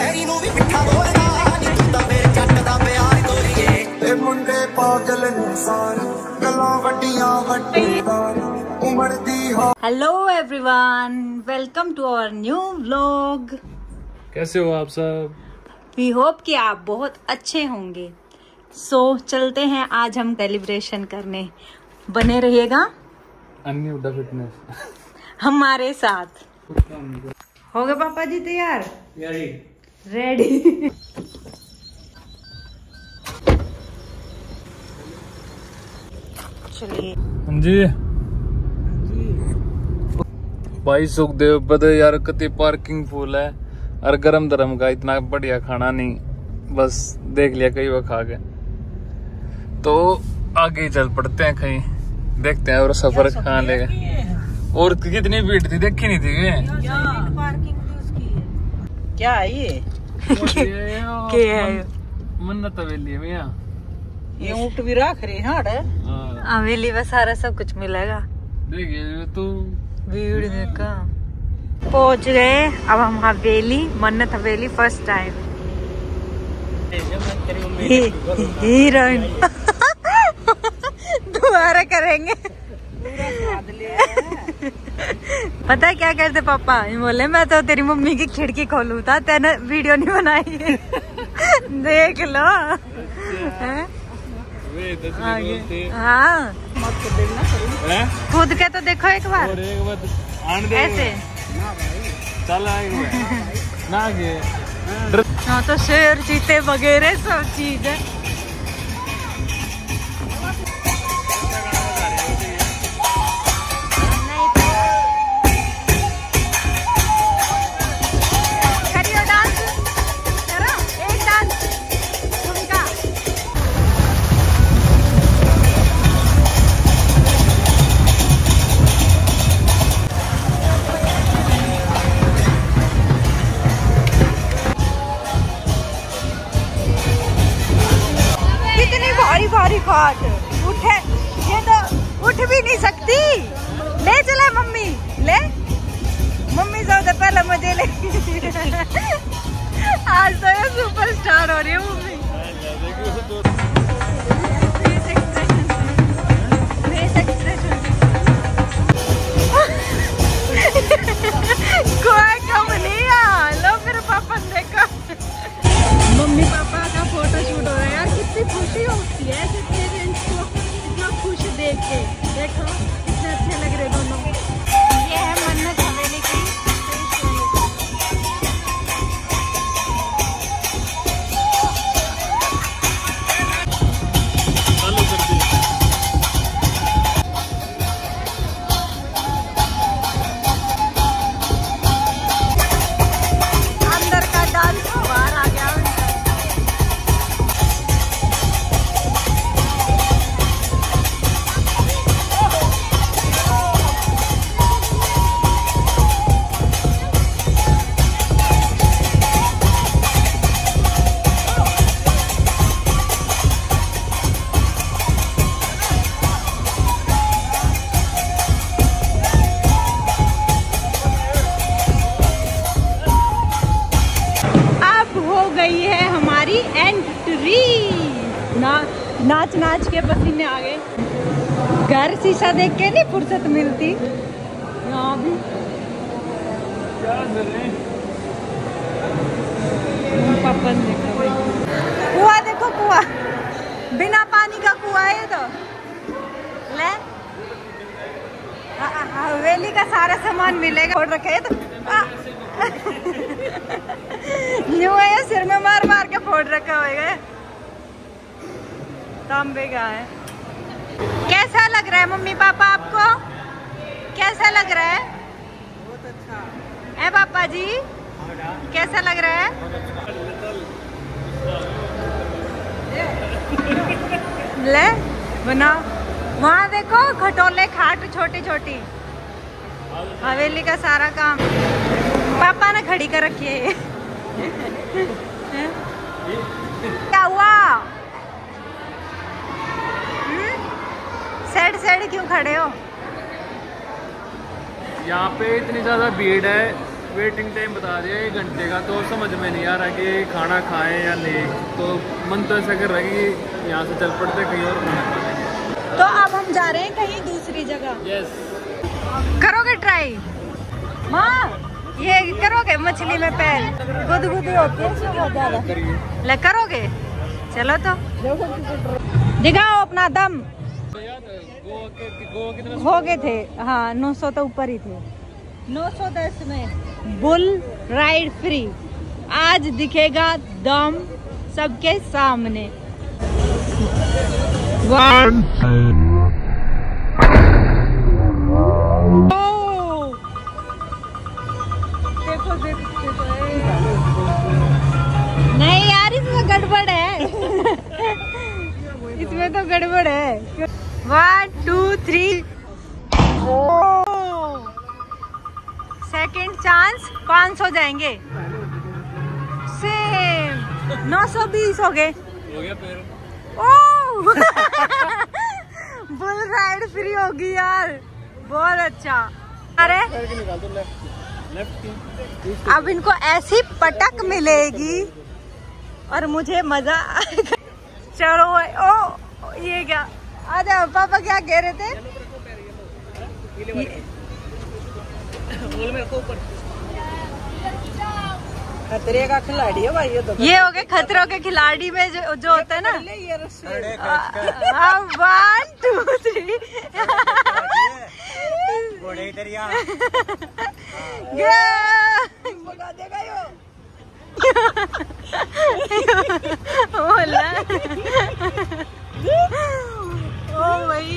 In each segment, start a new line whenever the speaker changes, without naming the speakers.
शहरी नूं भी मिठा बोलदा नी तू तां मेरे जट दा प्यार तोरीए ए मुंडे पागल इंसान गल्लां वड्डियां वड्डेदार उमर दी हो।
Hello everyone, welcome to our new vlog.
कैसे हो आप सब?
वी होप कि आप बहुत अच्छे होंगे। चलते हैं आज हम सेलिब्रेशन करने, बने रहिएगा
अन्य फिटनेस
हमारे साथ। हो गए पापा जी तैयार? रेडी। चलिए
जी भाई सुखदेव बदे यार कति पार्किंग फुल है और गरम धरम का इतना बढ़िया खाना नहीं, बस देख लिया कई बार खा के, तो आगे चल पड़ते हैं कहीं, देखते हैं और सफर कहाँ लेगा। और कितनी भीड़ थी देखी नहीं थी
क्या है ये?
क्या है?
मन्नत हवेली है भैया,
ये ऊँट भी रख रहे हैं।
हवेली में सारा सब कुछ मिलेगा।
देखिए तू
भीड़ देखा। पहुंच गए अब हम हवेली, मन्नत हवेली फर्स्ट टाइम। हीरोइन दोबारा करेंगे। पता है क्या करते पापा? ये बोले मैं तो तेरी मम्मी की खिड़की खोलूं था, तेने वीडियो नहीं बनाई। देख लो। हाँ खुद के तो देखो एक बार,
और एक बार
ऐसे
चल ना आगे।
हाँ तो शेर चीते वगैरह सब चीज है। उठे ये तो उठ भी नहीं सकती। ले चला मम्मी, ले मम्मी सबसे पहले मुझे ले। आज तो ये सुपरस्टार हो रही है मम्मी। कोई कम नहीं है। लो फिर पापा देखो, मम्मी पापा का फोटो शूट हो रहा है। यार कितनी खुशी होती है ऐसे पेरेंट्स को इतना खुश देख के। देखो कितने अच्छे लग रहे दोनों। ये है मन्नत हवेली की। अंदर का डांस बाहर आ गया। गई है हमारी एंट्री। नाच नाच के पसीने आ गए। घर शीशा देख के नहीं फुर्सत मिलती। यहाँ भी पापा ने देखा भाई कुआं, देखो कुआं, बिना पानी का कुआं है। तो ले हवेली का सारा सामान मिलेगा। छोड़ रखे है तो न्यू है, सिर में मार मार के फोड़ रखा होगा। तांबे का है। कैसा लग रहा है मम्मी पापा आपको? कैसा लग रहा है?
बहुत अच्छा
है पापा जी, कैसा लग रहा है? ले बनाओ। वहाँ देखो खटोले खाट छोटी छोटी। हवेली का सारा काम पापा ने खड़ी कर रखी है। क्या हुआ? साइड साइड क्यों खड़े हो?
यहाँ पे इतनी ज्यादा भीड़ है, वेटिंग टाइम बता दिया 1 घंटे का, तो समझ में नहीं आ रहा कि खाना खाएं या नहीं। तो मन तो ऐसा कर रहा है कि यहाँ से चल पड़ते कहीं और खाना खा लेंगे।
तो अब हम जा रहे हैं कहीं दूसरी जगह।
यस।
करोगे ट्राई माँ? ये करोगे मछली में पैर गुदगुदी होती है इसमें बहुत ज्यादा। ले करोगे? चलो तो दिखाओ अपना दम। हो गए थे हाँ 900 तो ऊपर ही थे। 910 में बुल राइड फ्री। आज दिखेगा दम सबके सामने। देखो देखो नहीं यार इसमें गड़बड़ है। इसमें तो गड़बड़ है। 1 2 3 सेकंड चांस 500 जाएंगे। सेम 920 हो गए।
हो गया फिर।
ओह बुल राइड फ्री होगी यार, बहुत अच्छा। अरे अब इनको ऐसी पटक मिलेगी और मुझे मजा आएगा। चलो ओ ये क्या? आजा पापा क्या कह रहे थे?
खतरे का खिलाड़ी है भाई ये तो।
ये हो गए खतरों के खिलाड़ी में जो होता है ना। 1 2 3
भगा देगा यो।
ओ भाई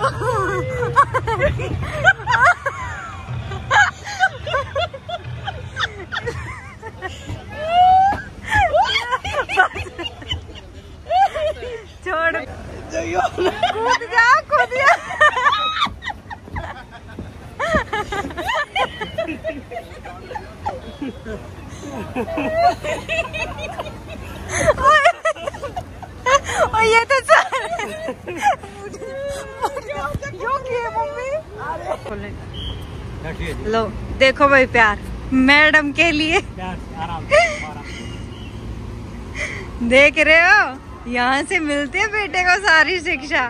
छोड़ कूद जा कूद जा। और ये तो मम्मी लो देखो भाई प्यार मैडम के लिए देख रहे हो, यहाँ से मिलते है बेटे को सारी शिक्षा।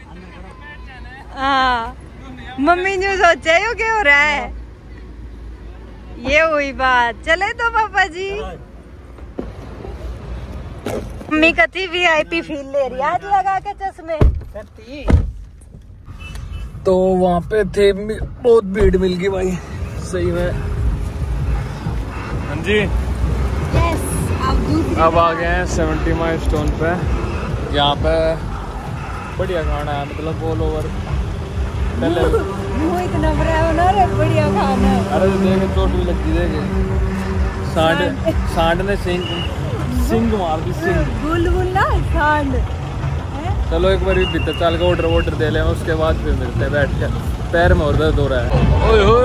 हाँ मम्मी ने सोचा है क्या हो रहा है। ये हुई बात। चले तो पापा जी। मम्मी कथी VIP फील ले रही आज लगा के चश्मे।
तो वहाँ पे थे बहुत भीड़ मिल गई भाई सही में। हाँ जी अब आ गए हैं 70 माइलस्टोन पे। यहाँ पे बढ़िया खाना है, मतलब ऑल ओवर। पहले
इतना बड़ा रे बढ़िया खाना।
अरे देखे चोट भी लगती देखे। सांड ने सिंग मार दी सिंग।
बुलबुल ना सांड।
चलो एक बार भीतर चल के ऑर्डर दे लें, उसके बाद फिर मिलते हैं बैठ के। पैर में और दर्द हो रहा है। ओए होए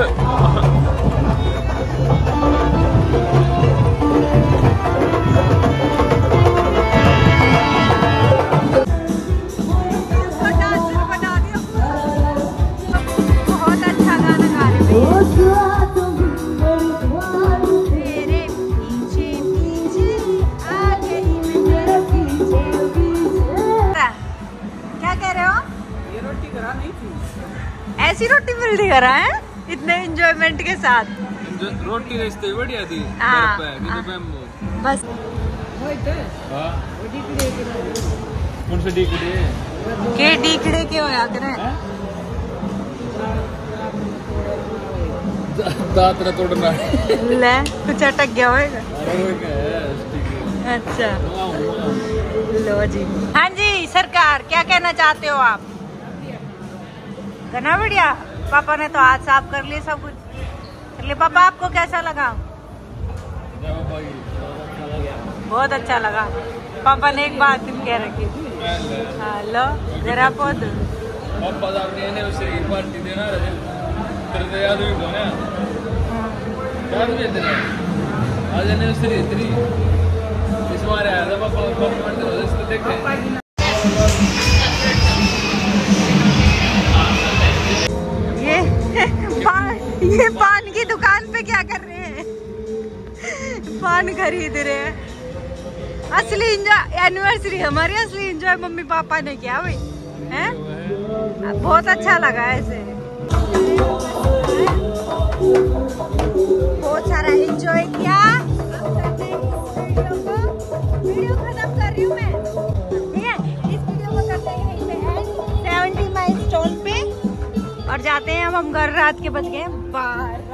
बहुत अच्छा गाना गा रहे हैं। क्या कह रहे हो?
ये रोटी करा नहीं थी।
ऐसी रोटी मिलती कर रहा है इतने एंजॉयमेंट के साथ।
रोटी रिश्ते बढ़िया थी।
बस
कौन से डीकड़े
के डीकड़े के हो याद रहे
दांत न तोड़ना।
ले कुछ अटक गया होगा। अच्छा लो जी। हाँ जी सरकार क्या कहना चाहते हो आप? करना बढ़िया। पापा ने तो हाथ साफ कर लिए सब कुछ कर लिया। पापा आपको कैसा लगा? बहुत अच्छा लगा। पापा ने एक बात कह रखी। हेलो जरा पौध
पापा आपने एनिवर्सरी पार्टी देना रहे तेरे तो याद भी कौन है याद भी तेरे आज एनिवर्सरी तेरी इस बार आया था पापा बर्थडे हो इसको देखे।
ये पान की दुकान पे क्या कर रहे हैं? पान खरीद रहे हैं। असली एंजॉय एनिवर्सरी हमारी, असली एंजॉय मम्मी पापा ने किया भाई, हैं? बहुत अच्छा लगा ऐसे, बहुत सारा एंजॉय किया। वीडियो खत्म कर रही हूँ मैं, ठीक है? इस वीडियो को करते हैं यहीं पे एंड 70 माइलस्टोन पे और जाते हैं हम घर। रात के बज गए 12।